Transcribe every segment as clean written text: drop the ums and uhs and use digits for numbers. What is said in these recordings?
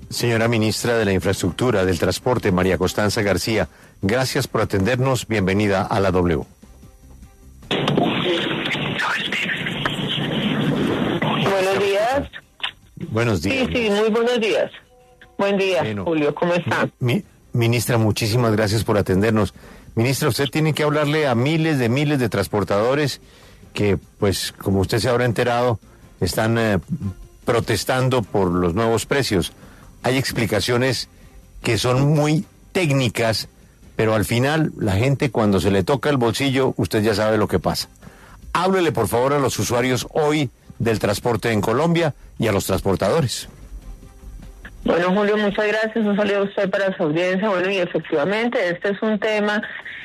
Señora Ministra de la Infraestructura, del Transporte, María Constanza García, gracias por atendernos. Bienvenida a la W. Buenos días. Buenos días. Sí, muy buenos días. Buen día, bueno, Julio, ¿cómo está? Ministra, muchísimas gracias por atendernos. Ministra, usted tiene que hablarle a miles de transportadores que, pues, como usted se habrá enterado, están protestando por los nuevos precios. Hay explicaciones que son muy técnicas, pero al final la gente, cuando se le toca el bolsillo, usted ya sabe lo que pasa. Háblele por favor a los usuarios hoy del transporte en Colombia y a los transportadores. Bueno, Julio, muchas gracias. Un saludo a usted para su audiencia. Bueno, y efectivamente este es un tema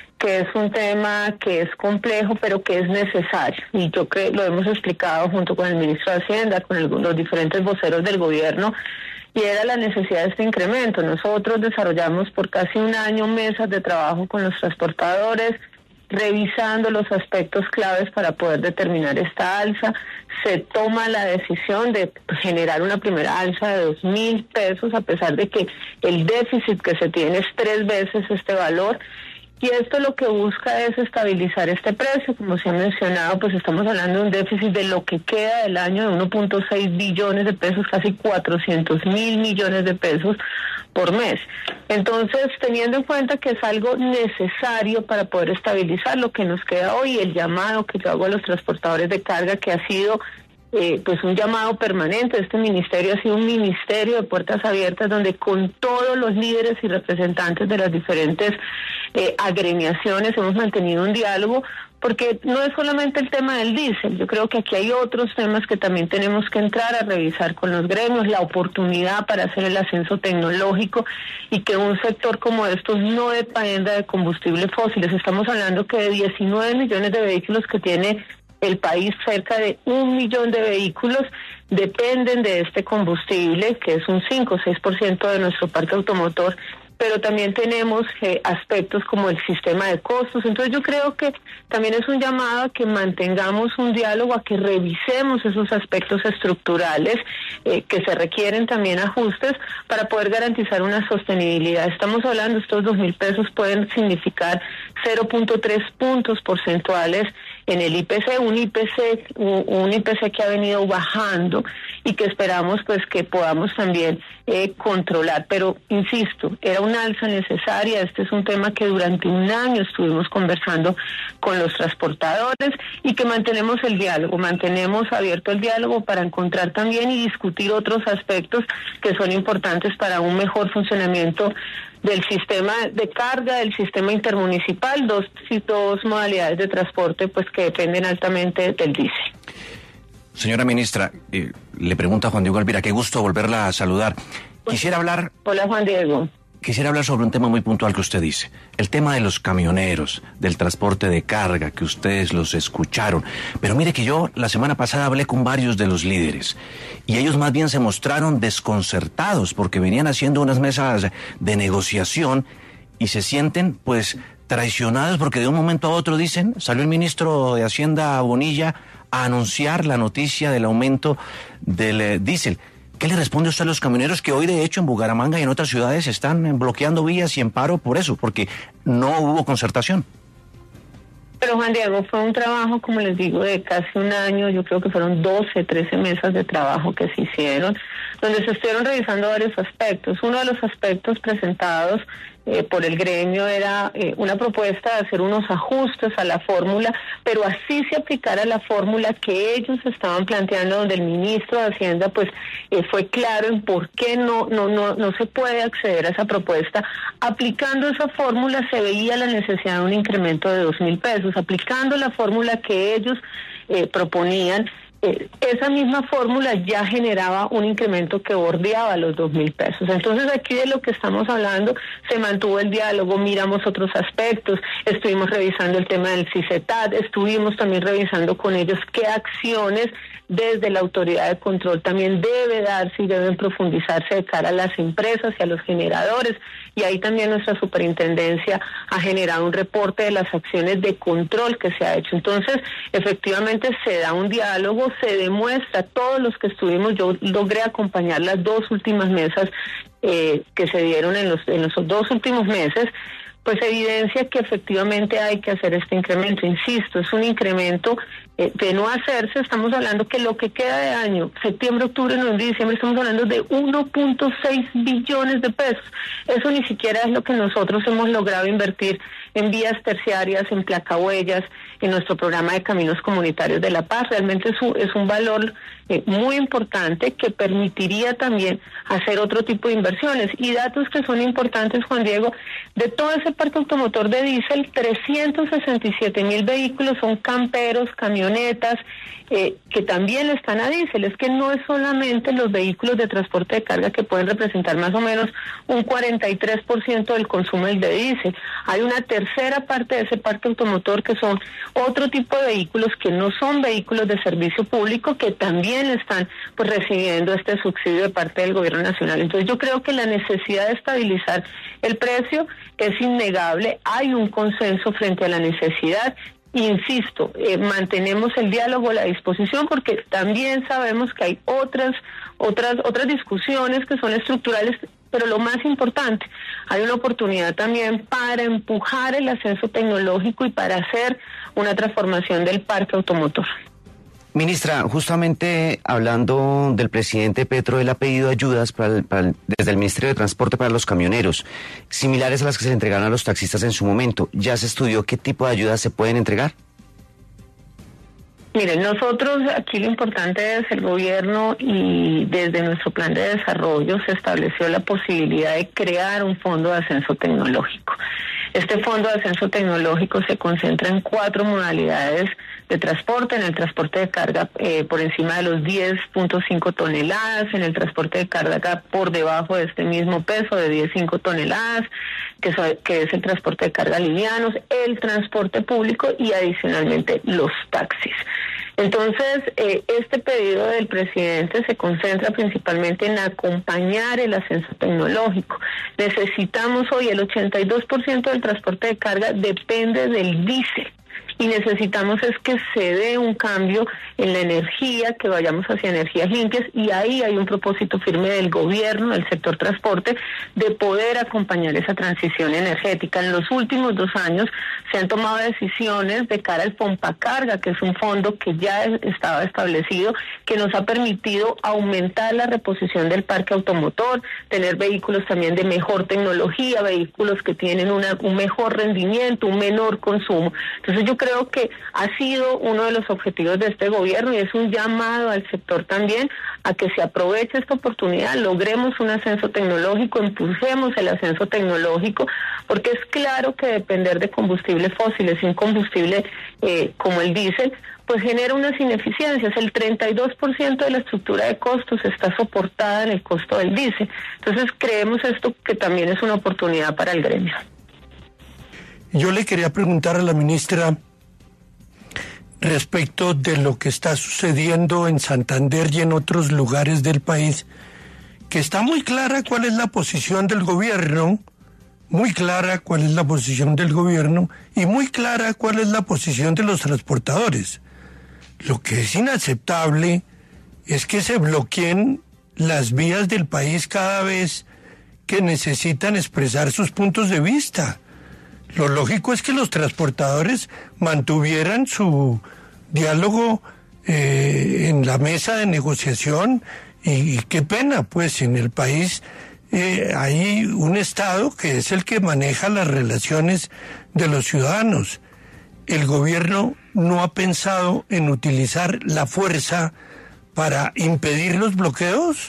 que es complejo, pero que es necesario. Y yo creo, lo hemos explicado junto con el ministro de Hacienda, con los diferentes voceros del gobierno, y era la necesidad de este incremento. Nosotros desarrollamos por casi un año mesas de trabajo con los transportadores, revisando los aspectos claves para poder determinar esta alza. Se toma la decisión de generar una primera alza de 2.000 pesos, a pesar de que el déficit que se tiene es 3 veces este valor. Y esto lo que busca es estabilizar este precio. Como se ha mencionado, pues estamos hablando de un déficit de lo que queda del año de 1.6 billones de pesos, casi 400.000 millones de pesos por mes. Entonces, teniendo en cuenta que es algo necesario para poder estabilizar lo que nos queda hoy, el llamado que yo hago a los transportadores de carga, que ha sido pues un llamado permanente. Este ministerio ha sido un ministerio de puertas abiertas, donde con todos los líderes y representantes de las diferentes agremiaciones hemos mantenido un diálogo, porque no es solamente el tema del diésel. Yo creo que aquí hay otros temas que también tenemos que entrar a revisar con los gremios, la oportunidad para hacer el ascenso tecnológico y que un sector como estos no dependa de combustibles fósiles. Estamos hablando que de 19 millones de vehículos que tiene el país, cerca de 1 millón de vehículos dependen de este combustible, que es un 5 o 6% de nuestro parque automotor, pero también tenemos aspectos como el sistema de costos. Entonces yo creo que también es un llamado a que mantengamos un diálogo, a que revisemos esos aspectos estructurales, que se requieren también ajustes para poder garantizar una sostenibilidad. Estamos hablando, estos 2.000 pesos pueden significar 0.3 puntos porcentuales en el IPC, un IPC que ha venido bajando y que esperamos pues que podamos también controlar. Pero insisto, era una alza necesaria. Este es un tema que durante un año estuvimos conversando con los transportadores y que mantenemos el diálogo, mantenemos abierto el diálogo para encontrar también y discutir otros aspectos que son importantes para un mejor funcionamiento del sistema de carga, del sistema intermunicipal, dos modalidades de transporte pues que dependen altamente del diésel. Señora ministra, le pregunta a Juan Diego Alvira, qué gusto volverla a saludar. Quisiera hablar... Hola, Juan Diego. Quisiera hablar sobre un tema muy puntual que usted dice, el tema de los camioneros, del transporte de carga, que ustedes los escucharon. Pero mire que yo la semana pasada hablé con varios de los líderes y ellos más bien se mostraron desconcertados porque venían haciendo unas mesas de negociación y se sienten pues traicionados porque de un momento a otro dicen, salió el ministro de Hacienda Bonilla a anunciar la noticia del aumento del diésel. ¿Qué le responde usted a los camioneros que hoy de hecho en Bucaramanga y en otras ciudades están bloqueando vías y en paro por eso, porque no hubo concertación? Pero Juan Diego, fue un trabajo, como les digo, de casi un año. Yo creo que fueron 12, 13 mesas de trabajo que se hicieron, donde se estuvieron revisando varios aspectos. Uno de los aspectos presentados por el gremio era una propuesta de hacer unos ajustes a la fórmula, pero así se aplicara la fórmula que ellos estaban planteando, donde el ministro de Hacienda pues fue claro en por qué no se puede acceder a esa propuesta. Aplicando esa fórmula se veía la necesidad de un incremento de 2.000 pesos. Aplicando la fórmula que ellos proponían, esa misma fórmula ya generaba un incremento que bordeaba los 2.000 pesos. Entonces aquí de lo que estamos hablando, se mantuvo el diálogo, miramos otros aspectos, estuvimos revisando el tema del CICETAD, estuvimos también revisando con ellos qué acciones desde la autoridad de control también debe darse y deben profundizarse de cara a las empresas y a los generadores. Y ahí también nuestra superintendencia ha generado un reporte de las acciones de control que se ha hecho. Entonces, efectivamente se da un diálogo, se demuestra, todos los que estuvimos, yo logré acompañar las 2 últimas mesas que se dieron en los 2 últimos meses, pues evidencia que efectivamente hay que hacer este incremento. Insisto, es un incremento de no hacerse, estamos hablando que lo que queda de año, septiembre, octubre, noviembre, diciembre, estamos hablando de 1.6 billones de pesos. Eso ni siquiera es lo que nosotros hemos logrado invertir en vías terciarias, en placahuellas, en nuestro programa de caminos comunitarios de La Paz. Realmente es un valor muy importante que permitiría también hacer otro tipo de inversiones. Y datos que son importantes, Juan Diego, de todo ese parque automotor de diésel, 367,000 vehículos son camperos, camionetas, que también están a diésel. Es que no es solamente los vehículos de transporte de carga que pueden representar más o menos un 43% del consumo del de diésel. Hay una tercera parte de ese parque automotor que son otro tipo de vehículos que no son vehículos de servicio público, que también están pues recibiendo este subsidio de parte del gobierno nacional. Entonces yo creo que la necesidad de estabilizar el precio es innegable. Hay un consenso frente a la necesidad. Insisto, mantenemos el diálogo, la disposición, porque también sabemos que hay otras discusiones que son estructurales, pero lo más importante, hay una oportunidad también para empujar el ascenso tecnológico y para hacer una transformación del parque automotor. Ministra, justamente hablando del presidente Petro, él ha pedido ayudas desde el Ministerio de Transporte para los camioneros, similares a las que se le entregaron a los taxistas en su momento. ¿Ya se estudió qué tipo de ayudas se pueden entregar? Miren, nosotros aquí lo importante es el gobierno, y desde nuestro plan de desarrollo se estableció la posibilidad de crear un fondo de ascenso tecnológico. Este fondo de ascenso tecnológico se concentra en 4 modalidades de transporte: en el transporte de carga por encima de los 10.5 toneladas, en el transporte de carga por debajo de este mismo peso de 10.5 toneladas, que es el transporte de carga livianos, el transporte público y adicionalmente los taxis. Entonces, este pedido del presidente se concentra principalmente en acompañar el ascenso tecnológico. Necesitamos hoy, el 82% del transporte de carga depende del diésel. Y necesitamos es que se dé un cambio en la energía, que vayamos hacia energías limpias, y ahí hay un propósito firme del gobierno, del sector transporte, de poder acompañar esa transición energética. En los últimos 2 años se han tomado decisiones de cara al Pompacarga, que es un fondo que ya estaba establecido, que nos ha permitido aumentar la reposición del parque automotor, tener vehículos también de mejor tecnología, vehículos que tienen un mejor rendimiento, un menor consumo. Entonces yo creo que ha sido uno de los objetivos de este gobierno, y es un llamado al sector también a que se aproveche esta oportunidad, logremos un ascenso tecnológico, impulsemos el ascenso tecnológico, porque es claro que depender de combustibles fósiles, un combustible como el diésel, pues genera unas ineficiencias. El 32% de la estructura de costos está soportada en el costo del diésel. Entonces creemos esto que también es una oportunidad para el gremio. Yo le quería preguntar a la ministra respecto de lo que está sucediendo en Santander y en otros lugares del país, que está muy clara cuál es la posición del gobierno, muy clara cuál es la posición del gobierno y muy clara cuál es la posición de los transportadores. Lo que es inaceptable es que se bloqueen las vías del país cada vez que necesitan expresar sus puntos de vista. Lo lógico es que los transportadores mantuvieran su diálogo en la mesa de negociación, y qué pena, pues en el país hay un Estado que es el que maneja las relaciones de los ciudadanos. ¿El gobierno no ha pensado en utilizar la fuerza para impedir los bloqueos?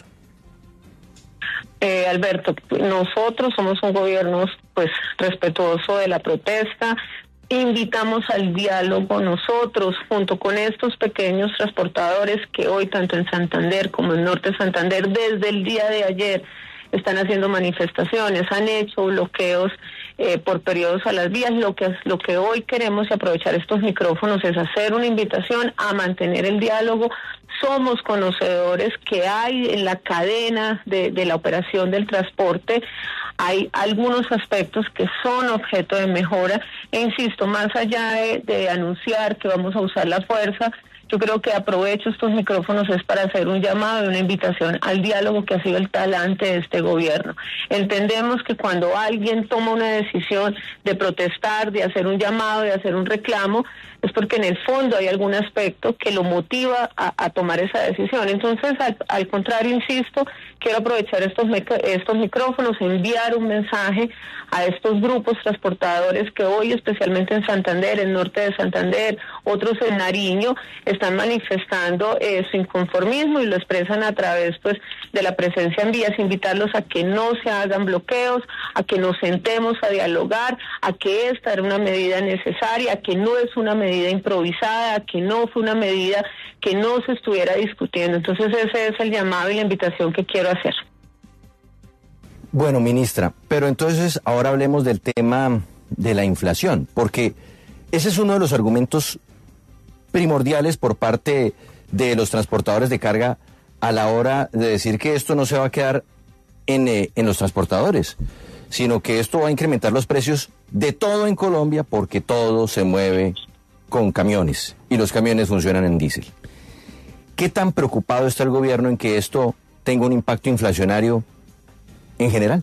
Alberto, nosotros somos un gobierno pues respetuoso de la protesta, invitamos al diálogo nosotros junto con estos pequeños transportadores que hoy tanto en Santander como en Norte de Santander desde el día de ayer están haciendo manifestaciones, han hecho bloqueos por periodos a las vías. Lo que hoy queremos, y aprovechar estos micrófonos, es hacer una invitación a mantener el diálogo. Somos conocedores que hay en la cadena de la operación del transporte, hay algunos aspectos que son objeto de mejora, e insisto, más allá de anunciar que vamos a usar la fuerza, yo creo que aprovecho estos micrófonos es para hacer un llamado y una invitación al diálogo que ha sido el talante de este gobierno. Entendemos que cuando alguien toma una decisión de protestar, de hacer un llamado, de hacer un reclamo, es porque en el fondo hay algún aspecto que lo motiva a tomar esa decisión. Entonces, al contrario, insisto, quiero aprovechar estos micrófonos, enviar un mensaje a estos grupos transportadores que hoy, especialmente en Santander, en norte de Santander, otros en Nariño, están manifestando su inconformismo y lo expresan a través pues de la presencia en vías, invitarlos a que no se hagan bloqueos, a que nos sentemos a dialogar, a que esta era una medida necesaria, a que no es una medida improvisada, a que no fue una medida que no se estuviera discutiendo. Entonces ese es el llamado y la invitación que quiero hacer. Bueno, ministra, pero entonces ahora hablemos del tema de la inflación, porque ese es uno de los argumentos primordiales por parte de los transportadores de carga a la hora de decir que esto no se va a quedar en los transportadores, sino que esto va a incrementar los precios de todo en Colombia porque todo se mueve con camiones y los camiones funcionan en diésel. ¿Qué tan preocupado está el gobierno en que esto tenga un impacto inflacionario en general?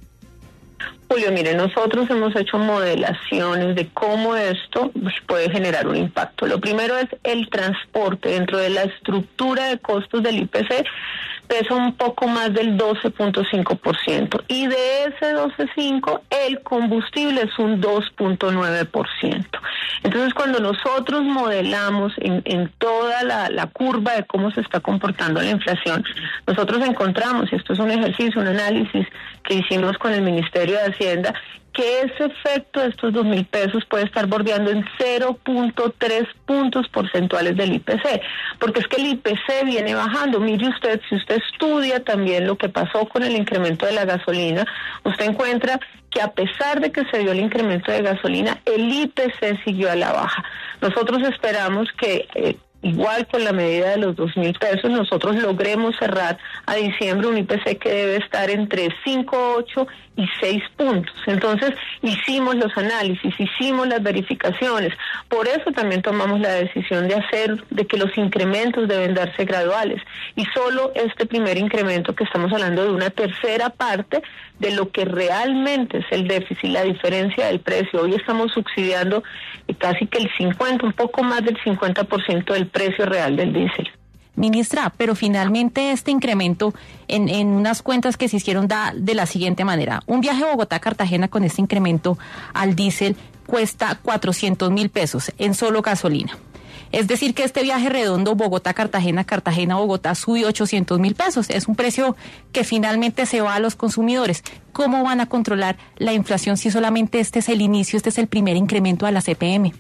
Julio, mire, nosotros hemos hecho modelaciones de cómo esto puede generar un impacto. Lo primero es el transporte. Dentro de la estructura de costos del IPC pesa un poco más del 12.5%. Y de ese 12.5%, el combustible es un 2.9%. Entonces, cuando nosotros modelamos en toda la curva de cómo se está comportando la inflación, nosotros encontramos, y esto es un ejercicio, un análisis que hicimos con el Ministerio de Hacienda, que ese efecto de estos 2.000 pesos puede estar bordeando en 0.3 puntos porcentuales del IPC, porque es que el IPC viene bajando. Mire usted, si usted estudia también lo que pasó con el incremento de la gasolina, usted encuentra que a pesar de que se dio el incremento de gasolina, el IPC siguió a la baja. Nosotros esperamos que igual con la medida de los 2.000 pesos, nosotros logremos cerrar a diciembre un IPC que debe estar entre 5.8 y 6 puntos. Entonces, hicimos los análisis, hicimos las verificaciones. Por eso también tomamos la decisión de que los incrementos deben darse graduales. Y solo este primer incremento, que estamos hablando de una tercera parte de lo que realmente es el déficit, la diferencia del precio. Hoy estamos subsidiando casi que el 50, un poco más del 50% del precio real del diésel. Ministra, pero finalmente este incremento en unas cuentas que se hicieron da de la siguiente manera. Un viaje a Bogotá-Cartagena con este incremento al diésel cuesta 400.000 pesos en solo gasolina. Es decir, que este viaje redondo Bogotá-Cartagena, Cartagena-Bogotá sube 800.000 pesos. Es un precio que finalmente se va a los consumidores. ¿Cómo van a controlar la inflación si solamente este es el inicio, este es el primer incremento a la CPM?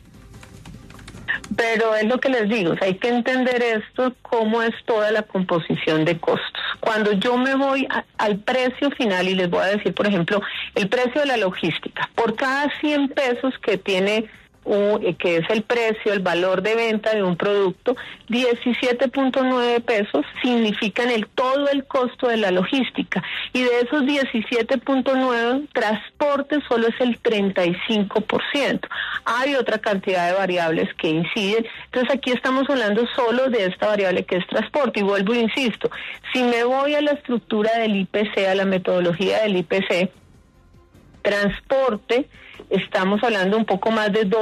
Pero es lo que les digo, hay que entender esto, cómo es toda la composición de costos. Cuando yo me voy al precio final y les voy a decir, por ejemplo, el precio de la logística, por cada 100 pesos que tiene que es el precio, el valor de venta de un producto, 17.9 pesos significan todo el costo de la logística, y de esos 17.9, transporte solo es el 35%. Hay otra cantidad de variables que inciden. Entonces aquí estamos hablando solo de esta variable que es transporte, y vuelvo e insisto, si me voy a la estructura del IPC, a la metodología del IPC, transporte, estamos hablando un poco más de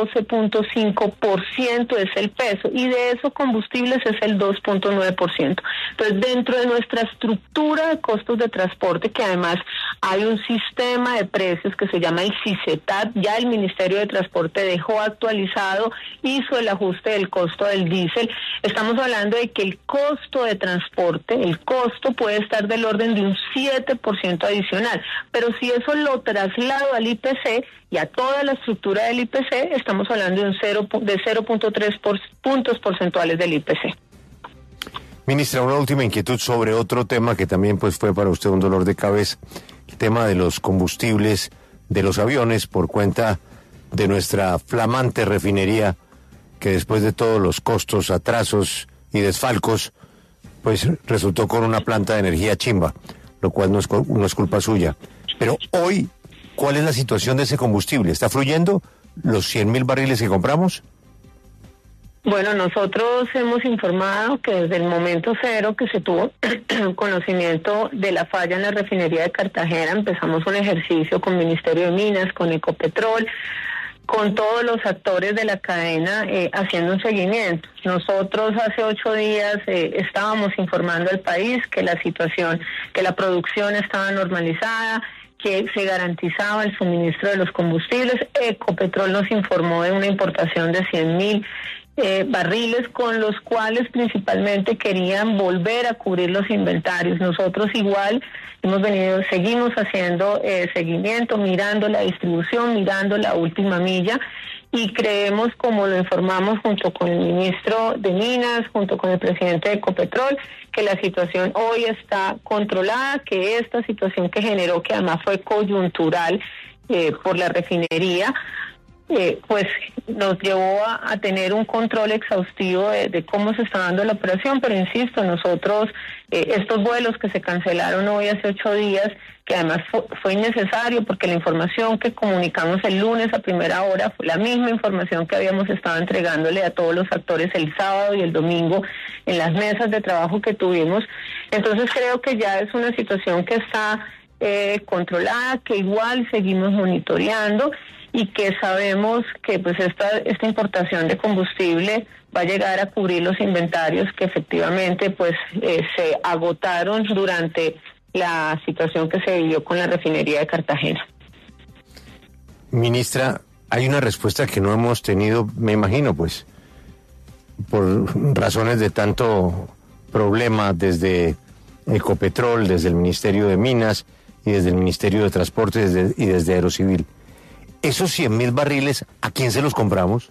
12.5% es el peso, y de eso combustibles es el 2.9%. Entonces, dentro de nuestra estructura de costos de transporte, que además hay un sistema de precios que se llama el CICETAT, ya el Ministerio de Transporte dejó actualizado, hizo el ajuste del costo del diésel, estamos hablando de que el costo de transporte, el costo puede estar del orden de un 7% adicional, pero si eso lo traslado al IPC y a toda la estructura del IPC, estamos hablando de 0.3 puntos porcentuales del IPC. Ministra, una última inquietud sobre otro tema que también pues fue para usted un dolor de cabeza, el tema de los combustibles de los aviones por cuenta de nuestra flamante refinería, que después de todos los costos, atrasos y desfalcos, pues resultó con una planta de energía chimba, lo cual no es culpa suya. Pero hoy, ¿cuál es la situación de ese combustible? ¿Está fluyendo los 100.000 barriles que compramos? Bueno, nosotros hemos informado que desde el momento cero que se tuvo conocimiento de la falla en la refinería de Cartagena, empezamos un ejercicio con Ministerio de Minas, con Ecopetrol, con todos los actores de la cadena haciendo un seguimiento. Nosotros hace 8 días estábamos informando al país que la situación, que la producción estaba normalizada, que se garantizaba el suministro de los combustibles. Ecopetrol nos informó de una importación de 100.000 barriles con los cuales principalmente querían volver a cubrir los inventarios. Nosotros igual seguimos haciendo seguimiento, mirando la distribución, mirando la última milla, y creemos, como lo informamos junto con el ministro de Minas, junto con el presidente de Ecopetrol, que la situación hoy está controlada, que esta situación que generó, que además fue coyuntural por la refinería, pues nos llevó a tener un control exhaustivo de cómo se está dando la operación. Pero insisto, nosotros, estos vuelos que se cancelaron hoy hace 8 días, que además fue innecesario porque la información que comunicamos el lunes a primera hora fue la misma información que habíamos estado entregándole a todos los actores el sábado y el domingo en las mesas de trabajo que tuvimos. Entonces creo que ya es una situación que está controlada, que igual seguimos monitoreando, y que sabemos que pues esta importación de combustible va a llegar a cubrir los inventarios que efectivamente pues se agotaron durante la situación que se vivió con la refinería de Cartagena. Ministra, hay una respuesta que no hemos tenido, me imagino, pues, por razones de tanto problema desde Ecopetrol, desde el Ministerio de Minas y desde el Ministerio de Transporte y desde Aerocivil. ¿Esos 100.000 barriles, a quién se los compramos?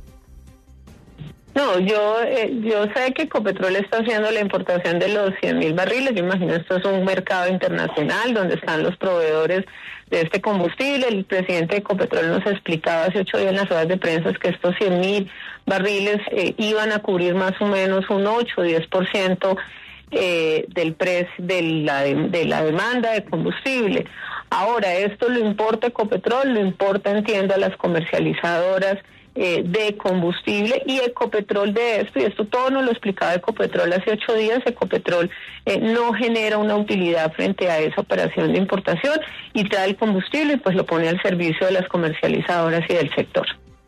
No, yo sé que Ecopetrol está haciendo la importación de los 100.000 barriles. Yo imagino esto es un mercado internacional donde están los proveedores de este combustible. El presidente de Ecopetrol nos explicaba hace 8 días en las horas de prensa que estos 100.000 barriles iban a cubrir más o menos un 8 o 10% del precio de la demanda de combustible. Ahora, esto lo importa Ecopetrol, lo importa, entiendo, a las comercializadoras de combustible, y Ecopetrol de esto, y esto todo nos lo explicaba Ecopetrol hace 8 días, Ecopetrol no genera una utilidad frente a esa operación de importación y trae el combustible y pues lo pone al servicio de las comercializadoras y del sector.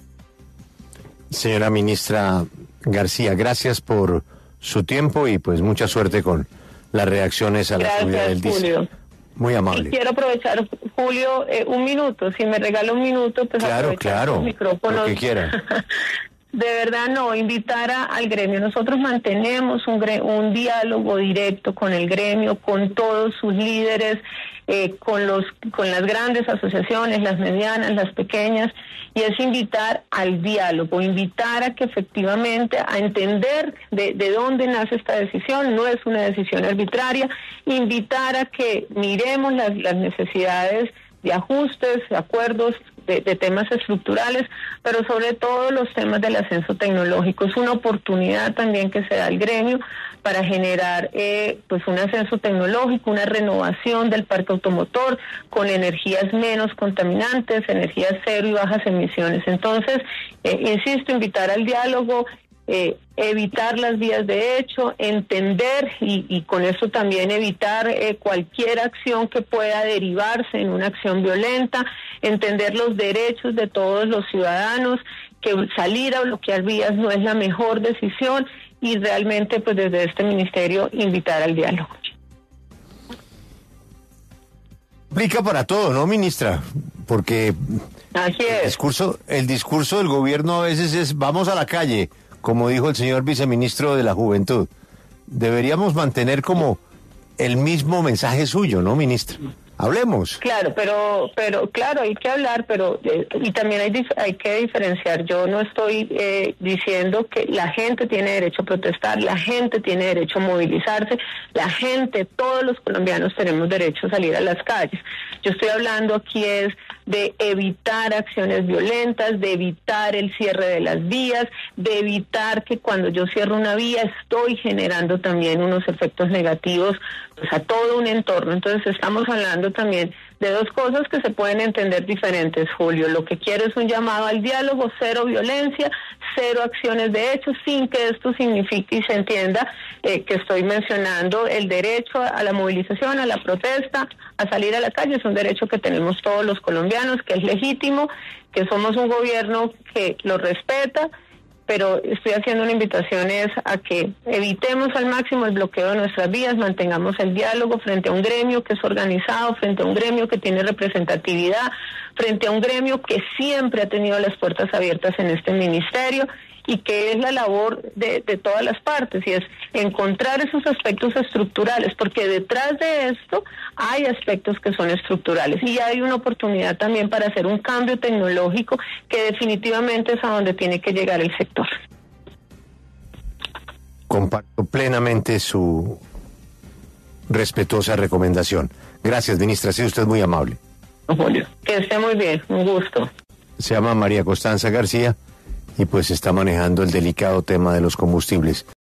Señora ministra García, gracias por su tiempo y pues mucha suerte con las reacciones a la subida del diésel. Julio. Muy amable. Y quiero aprovechar, Julio, un minuto. Si me regala un minuto, pues aprovechar los micrófonos. Lo que quiera. De verdad, no, invitar al gremio. Nosotros mantenemos un diálogo directo con el gremio, con todos sus líderes, con las grandes asociaciones, las medianas, las pequeñas, y es invitar al diálogo, invitar a que efectivamente a entender de dónde nace esta decisión. No es una decisión arbitraria, invitar a que miremos las necesidades de ajustes, de acuerdos, de temas estructurales, pero sobre todo los temas del ascenso tecnológico. Es una oportunidad también que se da al gremio para generar pues un ascenso tecnológico, una renovación del parque automotor con energías menos contaminantes, energías cero y bajas emisiones. Entonces, insisto, invitar al diálogo, evitar las vías de hecho, entender y con eso también evitar cualquier acción que pueda derivarse en una acción violenta, entender los derechos de todos los ciudadanos, que salir a bloquear vías no es la mejor decisión, y realmente pues desde este ministerio invitar al diálogo. Aplica para todo, ¿no, ministra? Porque así es. El discurso del gobierno a veces es vamos a la calle, como dijo el señor viceministro de la Juventud. Deberíamos mantener como el mismo mensaje suyo, ¿no, ministra? Hablemos. Claro, pero claro, hay que hablar, pero y también hay que diferenciar. Yo no estoy diciendo que la gente tiene derecho a protestar, la gente tiene derecho a movilizarse, la gente, todos los colombianos tenemos derecho a salir a las calles. Yo estoy hablando aquí es de evitar acciones violentas, de evitar el cierre de las vías, de evitar que cuando yo cierro una vía estoy generando también unos efectos negativos pues a todo un entorno. Entonces estamos hablando también de dos cosas que se pueden entender diferentes, Julio. Lo que quiero es un llamado al diálogo, cero violencia, cero acciones de hecho, sin que esto signifique y se entienda que estoy mencionando el derecho a la movilización, a la protesta, a salir a la calle. Es un derecho que tenemos todos los colombianos, que es legítimo, que somos un gobierno que lo respeta, pero estoy haciendo una invitación es a que evitemos al máximo el bloqueo de nuestras vías, mantengamos el diálogo frente a un gremio que es organizado, frente a un gremio que tiene representatividad, frente a un gremio que siempre ha tenido las puertas abiertas en este ministerio y que es la labor de todas las partes, y es encontrar esos aspectos estructurales, porque detrás de esto hay aspectos que son estructurales y hay una oportunidad también para hacer un cambio tecnológico que definitivamente es a donde tiene que llegar el sector. Comparto plenamente su respetuosa recomendación. Gracias, ministra, ha sido usted muy amable. Julio, que esté muy bien, un gusto. Se llama María Constanza García y pues está manejando el delicado tema de los combustibles.